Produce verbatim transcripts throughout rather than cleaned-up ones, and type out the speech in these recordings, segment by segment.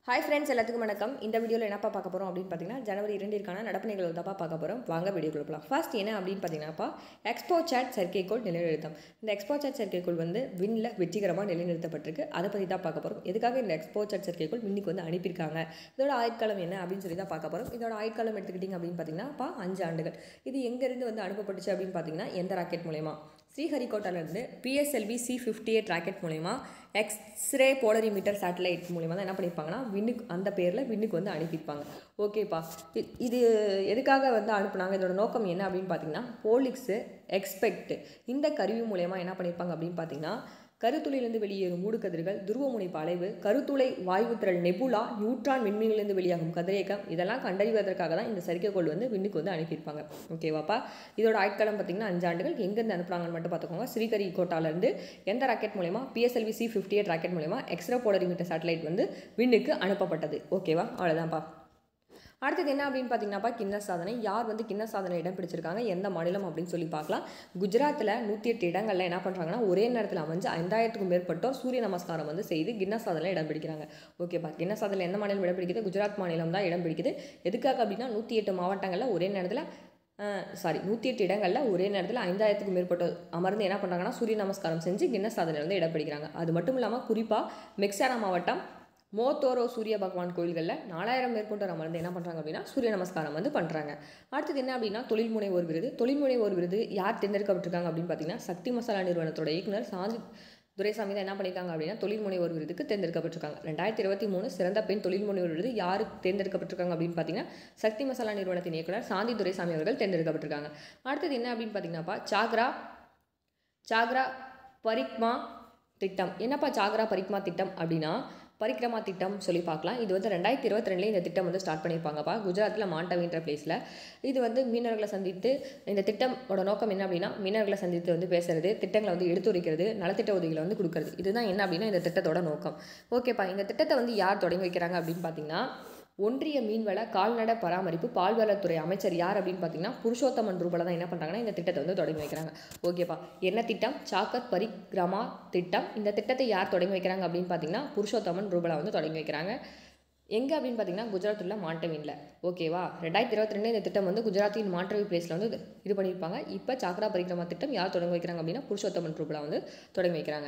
Hi friends, எல்லாத்துக்கும் வணக்கம். இந்த வீடியோல என்னப்பா பார்க்க போறோம் அப்படினு பாத்தீங்கன்னா ஜனவரி இரண்டிற்கான நடப்பு நிகழ்வு தான் பார்க்க போறோம். வாங்க வீடியோக்குள்ள போலாம். ஃபர்ஸ்ட் என்ன அப்படினு பாத்தீங்கன்னாப்பா ExpoChat செயற்கைக்கோள் நிலைநிறுத்தம். இந்த ExpoChat செயற்கைக்கோள் வந்து விண்ல வெற்றிகரமா நிலைநிறுத்தப்பட்டிருக்கு. அத பத்தி தான் பார்க்க போறோம். எதுக்காக இந்த ExpoChat செயற்கைக்கோள் விண்ணுக்கு வந்து அனுப்பியிருக்காங்க. இதோட ஆயுட்காலம் என்ன அப்படினு சொல்லி தான் பார்க்க போறோம். இதோட ஆயுட்காலம் எடுத்துக்கிட்டீங்க அப்படினு பாத்தீங்கன்னா ஐந்து ஆண்டுகள். இது எங்க இருந்து வந்து அனுப்பப்பட்டுச்சு அப்படினு பாத்தீங்கன்னா எந்த ராக்கெட் மூலமா ஸ்ரீஹரிகோட்டால இருந்து P S L V C fifty eight rocket மூலமா எக்ஸ்ரே போலரிமீட்டர் சேட்டலைட் மூலமா தான் என்ன பண்ணிருப்பாங்கன்னா விண்ணுக்கு அந்த பேர்ல விண்ணுக்கு வந்து அனுப்பியிருப்பாங்க. ஓகேப்பா, இது எதுக்காக வந்து அனுப்புனாங்க, இதோட நோக்கம் என்ன அப்படின்னு பார்த்தீங்கன்னா போலிக்ஸ் எக்ஸ்பெக்ட் இந்த கருவி மூலமா என்ன பண்ணியிருப்பாங்க அப்படின்னு பார்த்தீங்கன்னா கருத்துளையிலிருந்து வெளியேறும் மூடுகதிர்கள், துருவமுனைப்பு அலைவு, கருத்துளை வாயுத்திரள் நெபுலா, நியூட்ரான் விண்மீனிலிருந்து வெளியாகும் கதிரியக்கம் இதெல்லாம் கண்டறிவதற்காக தான் இந்த செயற்கைக்கோள் வந்து விண்ணுக்கு வந்து அனுப்பியிருப்பாங்க. ஓகேவாப்பா, இதோட ஆட்காலம் பார்த்தீங்கன்னா அஞ்சு ஆண்டுகள். எங்கேருந்து அனுப்புறாங்கன்னு மட்டும் பார்த்துக்கோங்க. ஸ்ரீஹரிகோட்டாலேருந்து எந்த ராக்கெட் மூலமா P S L V C fifty eight rocket மூலமா எக்ஸ்ரே போலரிமீட்டர் சேட்டலைட் வந்து விண்ணுக்கு அனுப்பப்பட்டது. ஓகேவா, அவ்வளோதான்ப்பா. அடுத்தது என்ன அப்படின்னு பார்த்தீங்கன்னாப்பா கின்னஸ் சாதனை. யார் வந்து கின்னஸ் சாதனை இடம் பிடிச்சிருக்காங்க, எந்த மாநிலம் அப்படின்னு சொல்லி பார்க்கலாம். குஜராத்தில் நூற்றி எட்டு இடங்களில் என்ன பண்ணுறாங்கன்னா ஒரே நேரத்தில் அமைஞ்சு ஐந்தாயிரத்துக்கும் மேற்பட்டோர் சூரிய நமஸ்காரம் வந்து செய்து கின்னஸ் சாதனை இடம் பிடிக்கிறாங்க. ஓகேப்பா, கின்னஸ் சாதனை எந்த மாநிலம் இடம் பிடிக்குது? குஜராத் மாநிலம் தான் இடம் பிடிக்குது. எதுக்காக அப்படின்னா நூற்றி எட்டு மாவட்டங்களில் ஒரே நேரத்தில் சாரி நூற்றி எட்டு இடங்களில் ஒரே நேரத்தில் ஐந்தாயிரத்துக்கும் மேற்பட்டோர் அமர்ந்து என்ன பண்ணுறாங்கன்னா சூரிய நமஸ்காரம் செஞ்சு கின்னஸ் சாதனை வந்து இடம் பிடிக்கிறாங்க. அது மட்டும் இல்லாமல் குறிப்பாக மெக்சானா மாவட்டம் மோத்தோரோ சூரிய பகவான் கோயில்களில் நாலாயிரம் மேற்பட்டோர் அமர்ந்து என்ன பண்ணுறாங்க அப்படின்னா சூரிய நமஸ்காரம் வந்து பண்ணுறாங்க. அடுத்தது என்ன அப்படின்னா தொழில் முனைவோர் விருது. தொழில் முனைவோர் விருது யார் தேர்ந்தெடுக்கப்பட்டிருக்காங்க அப்படின்னு பார்த்தீங்கன்னா சக்தி மசாலா நிறுவனத்தோட இயக்குனர் சாந்தி துரைசாமி தான் என்ன பண்ணியிருக்காங்க அப்படின்னா தொழில் முனைவோர் விருதுக்கு தேர்ந்தெடுக்கப்பட்டிருக்காங்க. ரெண்டாயிரத்தி இருபத்தி மூணு சிறந்த பெண் தொழில் முனைவோர் விருது யாருக்கு தேர்ந்தெடுக்கப்பட்டிருக்காங்க அப்படின்னு பார்த்தீங்கன்னா சக்தி மசாலா நிறுவனத்தின் இயக்குனர் சாந்தி துரைசாமி அவர்கள் தேர்ந்தெடுக்கப்பட்டிருக்காங்க. அடுத்தது என்ன அப்படின்னு பார்த்தீங்கன்னாப்பா சாக்ரா சாக்ரா பரிக்மா திட்டம். என்னப்பா சாக்ரா பரிக்மா திட்டம் அப்படின்னா பரிக்ரமா திட்டம் சொல்லி பார்க்கலாம். இது வந்து ரெண்டாயிரத்தி இருபத்தி ரெண்டுல இந்த திட்டம் வந்து ஸ்டார்ட் பண்ணியிருப்பாங்கப்பா குஜராத்தில் மாண்டவின்ற பிளேஸில். இது வந்து மீனவர்களை சந்தித்து இந்த திட்டமோட நோக்கம் என்ன அப்படின்னா மீனவர்களை சந்தித்து வந்து பேசுறது, திட்டங்களை வந்து எடுத்துரைக்கிறது, நலத்திட்ட உதவிகளை வந்து கொடுக்குறது. இதுதான் என்ன அப்படின்னா இந்த திட்டத்தோட நோக்கம். ஓகேப்பா, இந்த திட்டத்தை வந்து யார் தொடங்கி வைக்கிறாங்க அப்படின்னு பார்த்தீங்கன்னா ஒன்றிய மீன்வள கால்நடை பராமரிப்பு பால்வளத்துறை அமைச்சர் யார் அப்படின்னு பார்த்தீங்கன்னா புருஷோத்தமன் ரூபல தான் என்ன பண்ணுறாங்கன்னா இந்த திட்டத்தை வந்து தொடங்கி வைக்கிறாங்க. ஓகேப்பா, என்ன திட்டம்? சாக்கத் பரிக்ரமா திட்டம். இந்த திட்டத்தை யார் தொடங்கி வைக்கிறாங்க அப்படின்னு பார்த்தீங்கன்னா புருஷோத்தமன் ரூபலா வந்து தொடங்கி வைக்கிறாங்க. எங்கே அப்படின்னு பார்த்தீங்கன்னா குஜராத்தில் மாண்டவின்ல. ஓகேவா, ரெண்டாயிரத்தி இருபத்தி ரெண்டு இந்த திட்டம் வந்து குஜராத்தின் மாண்டவி பிளேஸில் வந்து இது பண்ணியிருப்பாங்க. இப்போ சாக்ரா பரிக்ரமா திட்டம் யார் தொடங்கி வைக்கிறாங்க அப்படின்னா புருஷோத்தமன் ரூபலா வந்து தொடங்கி வைக்கிறாங்க.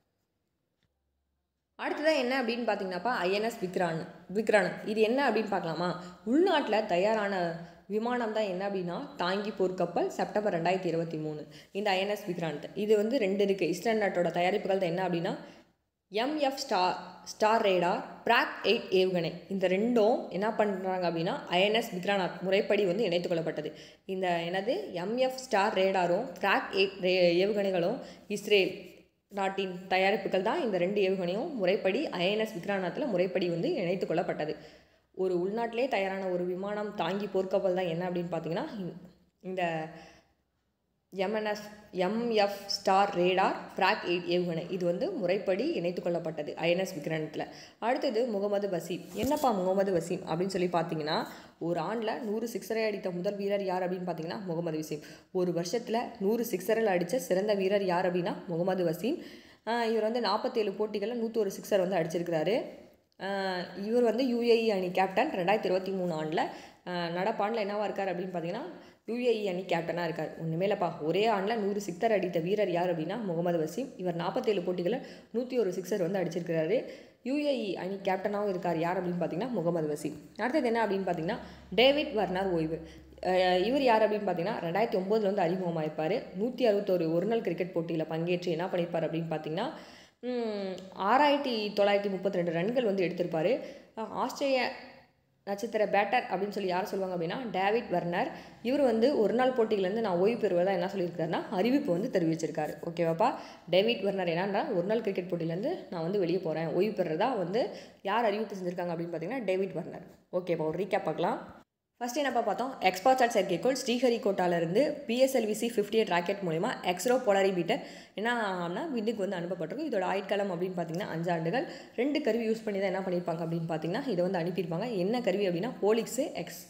அடுத்ததான் என்ன அப்படின்னு பார்த்தீங்கன்னாப்பா I N S விக்ரான் விக்ரானந்த். இது என்ன அப்படின்னு பார்க்கலாமா? உள்நாட்டில் தயாரான விமானம் தான் என்ன அப்படின்னா தாங்கி போர்க்கப்பல் செப்டம்பர் ரெண்டாயிரத்தி இருபத்தி மூணு இந்த I N S விக்ராந்த். இது வந்து ரெண்டு இருக்குது. இஸ்ரேல் நாட்டோட தயாரிப்புகள் தான் என்ன அப்படின்னா M F star star radar Barak eight ஏவுகணை. இந்த ரெண்டும் என்ன பண்ணுறாங்க அப்படின்னா I N S விக்ரானந்த் முறைப்படி வந்து இணைத்து கொள்ளப்பட்டது. இந்த என்னது M F ஸ்டார் ரேடாரும் பிராக் எயிட் ரே ஏவுகணைகளும் இஸ்ரேல் நாட்டின் தயாரிப்புகள் தான். இந்த ரெண்டு ஏவுகணையும் முறைப்படி I N S விக்ரானத்தில் முறைப்படி வந்து இணைத்து கொள்ளப்பட்டது. ஒரு உள்நாட்டிலே தயாரான ஒரு விமானம் தாங்கி போர்க்கப்பல் தான் என்ன அப்படின்னு பார்த்தீங்கன்னா இந்த M N S M F star radar Barak eight ஏவுகணை. இது வந்து முறைப்படி இணைத்து கொள்ளப்பட்டது I N S விக்ரானத்தில். அடுத்தது முகமது வசீம். என்னப்பா முகமது வசீம் அப்படின்னு சொல்லி பார்த்தீங்கன்னா ஒரு ஆண்டில் நூறு சிக்ஸரை அடித்த முதல் வீரர் யார் அப்படின்னு பார்த்தீங்கன்னா முகமது வசீம். ஒரு வருஷத்தில் நூறு சிக்ஸரில் அடித்த சிறந்த வீரர் யார் அப்படின்னா முகமது வசீம். இவர் வந்து நாற்பத்தேழு போட்டிகளில் நூற்றி ஒரு சிக்ஸர் வந்து அடிச்சிருக்கிறாரு. இவர் வந்து U A E அணி கேப்டன். ரெண்டாயிரத்தி இருபத்தி மூணு ஆண்டில் நடப்பாண்டில் என்னவா இருக்கார் அப்படின்னு பார்த்தீங்கன்னா U A E அணி கேப்டனாக இருக்கார். ஒன்றுமே இல்லைப்பா, ஒரே ஆண்டில் நூறு சிக்ஸர் அடித்த வீரர் யார் அப்படின்னா முகமது வசீம். இவர் நாற்பத்தேழு போட்டிகளில் நூற்றி ஒரு சிக்ஸர் வந்து அடிச்சிருக்கிறாரு. U A E அணி கேப்டனாகவும் இருக்கார். யார் அப்படின்னு பார்த்தீங்கன்னா முகமது வசீம். அடுத்தது என்ன அப்படின்னு பார்த்தீங்கன்னா டேவிட் வர்னர் ஓய்வு. இவர் யார் அப்படின்னு பார்த்தீங்கன்னா ரெண்டாயிரத்தி ஒம்போதில் வந்து அறிமுகமாயிருப்பார். நூற்றி அறுபத்தோரு ஒரு நாள் கிரிக்கெட் போட்டியில் பங்கேற்று என்ன பண்ணியிருப்பார் அப்படின்னு பார்த்தீங்கன்னா ஆறாயிரத்தி தொள்ளாயிரத்தி முப்பத்தி ரெண்டு ரன்கள் வந்து எடுத்திருப்பார். ஆஸ்திரேலிய நட்சத்திர பேட்டர் அப்படின்னு சொல்லி யார் சொல்லுவாங்க அப்படின்னா டேவிட் வர்னர். இவர் வந்து ஒரு நாள் போட்டியிலேருந்து நான் ஓய்வு பெறுவதாக என்ன சொல்லியிருக்காருன்னா அறிவிப்பு வந்து தெரிவிச்சிருக்காரு. ஓகேவாப்பா, டேவிட் வர்னர் என்னன்னா ஒரு நாள் கிரிக்கெட் போட்டியிலேருந்து நான் வந்து வெளியே போகிறேன் ஓய்வு பெறுறதா வந்து யார் அறிவிப்பு செஞ்சுருக்காங்க அப்படின்னு பார்த்தீங்கன்னா டேவிட் வர்னர். ஓகேப்பா, ஒரு ரீகேப் பார்க்கலாம். ஃபஸ்ட் என்னப்பா பார்த்தோம், ExpoChat செயற்கைக்கோள் ஸ்ரீஹரிகோட்டாலேருந்து P S L V C fifty eight rocket மூலமா எக்ஸ்ரோ போலரிமீட்டர் என்ன ஆகும்னா விண்ணுக்கு வந்து அனுப்பப்பட்டிருக்கும். இதோட ஆயுட்காலம் அப்படின்னு பார்த்தீங்கன்னா அஞ்சு ஆண்டுகள். ரெண்டு கருவி யூஸ் பண்ணி தான் என்ன பண்ணியிருப்பாங்க அப்படின்னு பார்த்தீங்கன்னா இதை வந்து அனுப்பியிருப்பாங்க. என்ன கருவி அப்படின்னா போலிக்ஸு எக்ஸ்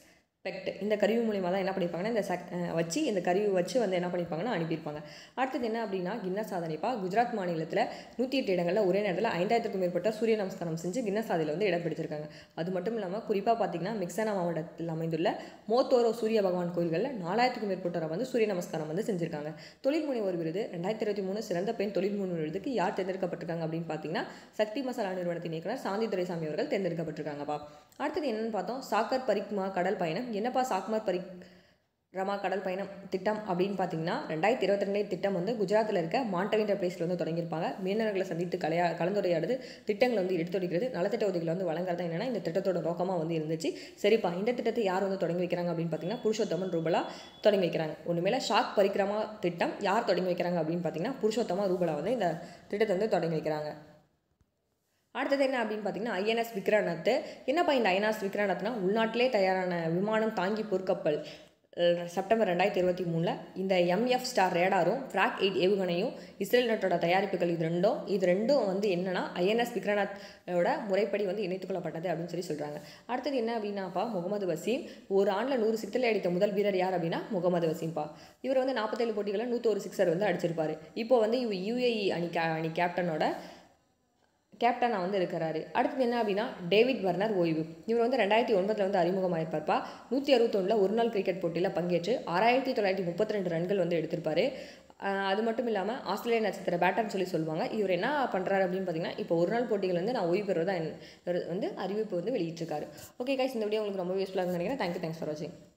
பெக்ட் இந்த கருவி மூலியமாக தான் என்ன பண்ணியிருப்பாங்கன்னா இந்த சக் வச்சு இந்த கருவி வச்சு வந்து என்ன பண்ணியிருப்பாங்கன்னா அனுப்பியிருப்பாங்க. அடுத்தது என்ன அப்படின்னா கின்னஸ் சாதனைப்பா குஜராத் மாநிலத்தில் நூற்றி எட்டு இடங்களில் ஒரே நேரத்தில் ஐந்தாயிரத்துக்கும் மேற்பட்ட சூரிய நமஸ்காரம் செஞ்சு கின்னஸ் சாதனையில் வந்து இடம் பிடிச்சிருக்காங்க. அது மட்டும் இல்லாமல் குறிப்பாக பார்த்தீங்கன்னா மிக்சனா மாவட்டத்தில் அமைந்துள்ள மோத்தோரோ சூரிய பகவான் கோயில்களில் நாலாயிரத்துக்கும் மேற்பட்டோரை வந்து சூரிய நமஸ்காரம் வந்து செஞ்சிருக்காங்க. தொழில் முனைவோர் விருது ரெண்டாயிரத்தி இருபத்தி மூணு சிறந்த பெண் தொழில் முனைவோர் விருதுக்கு யார் தேர்ந்தெடுக்கப்பட்டிருக்காங்க அப்படின்னு பார்த்தீங்கன்னா சக்தி மசாலா நிறுவனத்தின் இயக்குனர் சாந்தி துரைசாமி அவர்கள் தேர்ந்தெடுக்கப்பட்டிருக்காங்கப்பா. அடுத்தது என்னன்னு பார்த்தோம், சாக்கர் பரிக்மா கடல் பயணம். என்னப்பா சாக்மர் பரிக் ரமா கடல் பயணம் திட்டம் அப்படின்னு பார்த்தீங்கன்னா ரெண்டாயிரத்தி இருபத்தி ரெண்டு திட்டம் வந்து குஜராத்தில் இருக்க மாண்டவின்ற பிளேஸில் வந்து தொடங்கியிருப்பாங்க. மீனவர்களை சந்தித்து கலையா கலந்துரையாடுது, திட்டங்களை வந்து எடுத்துரைக்கிறது, நலத்திட்ட உதவிகளை வந்து வழங்குறதா என்னன்னா இந்த திட்டத்தோட நோக்கமாக வந்து இருந்துச்சு. சரிப்பா, இந்த திட்டத்தை யார் வந்து தொடங்கி வைக்கிறாங்க அப்படின்னு பார்த்தீங்கன்னா புருஷோத்தமன் ரூபலா தொடங்கி வைக்கிறாங்க. ஒன்றுமேல ஷாக் பரிக்ரமா திட்டம் யார் தொடங்கி வைக்கிறாங்க அப்படின்னு பார்த்தீங்கன்னா புருஷோத்தமா ரூபலா வந்து இந்த திட்டத்தை வந்து தொடங்கி வைக்கிறாங்க. அடுத்தது என்ன அப்படின்னு பார்த்தீங்கன்னா ஐஎன்எஸ் விக்ரநாத். என்னப்பா இந்த ஐஎன்எஸ் விக்ரநாத்னா உள்நாட்டிலே தயாரான விமானம் தாங்கி போர்க்கப்பல். செப்டம்பர் ரெண்டாயிரத்தி இருபத்தி மூணில் இந்த எம்எஃப் ஸ்டார் ரேடாரும் ஃப்ராக் எயிட் ஏவுகணையும் இஸ்ரேல் நாட்டோட தயாரிப்புகள் இது ரெண்டும் இது ரெண்டும் வந்து என்னன்னா ஐஎன்எஸ் விக்ரநாத்தோட முறைப்படி வந்து இணைத்துக்கொள்ளப்பட்டது அப்படின்னு சொல்லி சொல்கிறாங்க. அடுத்தது என்ன அப்படின்னாப்பா முகமது வசீம். ஒரு ஆண்டில் நூறு சிக்ஸரை அடித்த முதல் வீரர் யார் அப்படின்னா முகமது வசீம்பா. இவர் வந்து நாற்பத்தேழு போட்டிகளில் நூற்றொரு சிக்ஸர் வந்து அடிச்சிருப்பார். இப்போ வந்து இவர் யூஏஇ அணி கே அணி கேப்டனோட கேப்டனாக வந்து இருக்கிறாரு. அடுத்தது என்ன அப்படின்னா டேவிட் வர்னர் ஓய்வு. இவர் வந்து ரெண்டாயிரத்தி ஒன்பதில் வந்து அறிமுகமாயிருப்பார்ப்பா. நூற்றி அறுபத்தொன்னில் ஒரு நாள் கிரிக்கெட் போட்டியில் பங்கேற்று ஆறாயிரத்தி தொள்ளாயிரத்தி முப்பத்தி ரெண்டு ரன்கள் வந்து எடுத்திருப்பாரு. அது மட்டும் இல்லாமல் ஆஸ்திரேலிய நட்சத்திர பேட்டர்னு சொல்லி சொல்லுவாங்க. இவர் என்ன பண்ணுறாரு அப்படின்னு பார்த்தீங்கன்னா இப்போ ஒரு நாள் போட்டிகள் வந்து நான் ஓய்வு பெறுவதா வந்து அறிவிப்பு வந்து வெளியிட்டிருக்காரு. ஓகே கைஸ், இந்த வீடியோ உங்களுக்கு ரொம்ப யூஸ்ஃபுல்லாக நினைக்கிறேன். தேங்க்யூ தேங்க்ஸ் ஃபார் வாட்சிங்.